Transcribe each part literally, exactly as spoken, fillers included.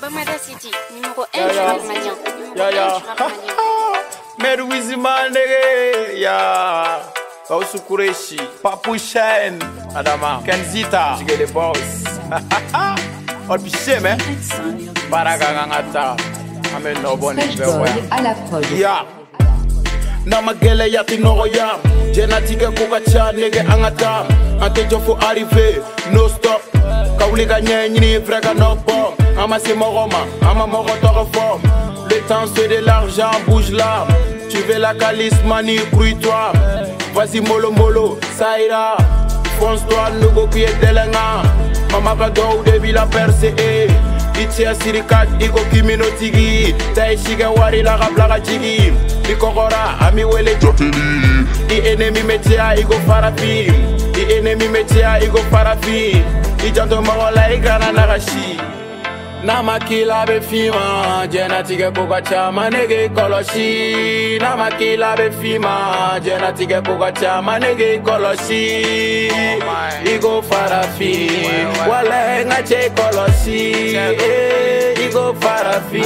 Bamada City, numéro un du rap malien. Ya ya. Meru Wizima nigga. Ya. Pausu Kureshi. Papu Shine. Adama. Kenzita. Jige the boss. On piché mais. Baraka ngata. Amen no boni bewa. À la prod. Ya. Nama gele yati no yam. Jenatique kukacha nigga angata. Ante jofo arrivé. No stop. Kauli gagné ni frega no bomb. Ama c'est mon roman, ama mon reforme. Le temps c'est de l'argent, bouge là. Tu veux la calice, mani, crouille-toi. Vas-y mollo mollo, ça ira. Fonce-toi, nous go qui est délinquant. Mama kado debi la percée. Itia sirikat, iko kimino tigi. Tai shiga wari la rablaga jigi. Di kokora, ami wele joteli. Di ennemi metia, iko farafi. Di ennemi metia, iko farafi. Di janto marola, igana nagashi. Nama kila be fima, jena tige kuka chama nege koloshi. Nama kila be fima, jena tige kuka chama nege koloshi. Igo farafi, wale ngache koloshi. Igo farafi.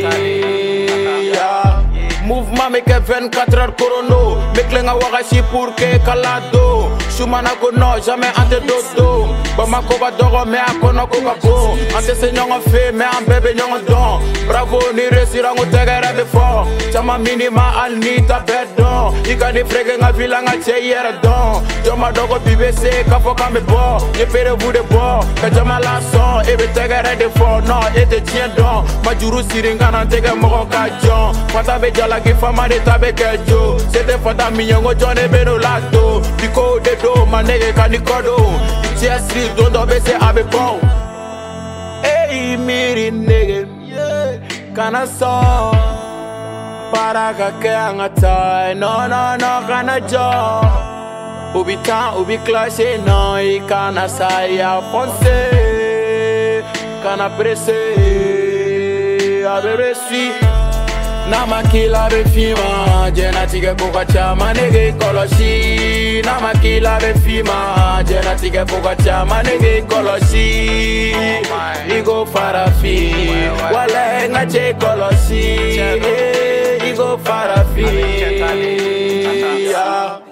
Mouvement me ke vingt-quatre heures chrono. Meklenga wagashi pour que kalado. Shumana kono jamais ante dodo. Bamako badoro me akono kokabo. Ante se nyongo fe me an bebe nyongo don. Bravo ni resira ngo tegere be fort. Chama minima alnita bedon. Ika ni frege nga vila nga che yere don. Joma dogo bibe se kafo kame bo. Ye pere vous de bo. Kajama la son ebe tegere de fort. Non ete tien don. Majuru siringa nan tege moko kajon. Fata be jala ki fama de tabe kejo. Sete fata minyongo jone beno lato. Diko de do manege kanikodo. Itia street dondo bese abe bon. Hey miri nigga. Kana son. Para kake angata. No no no kana jo. Ubi tan ubi clashe no. I kana saya fonse. Kana presse. Abe resi. Nama kila be fima, jena tige kuka chama nege koloshi. Nama kila be fima, jena tige kuka chama nege koloshi. Igo farafi, wale ngache koloshi. Igo farafi.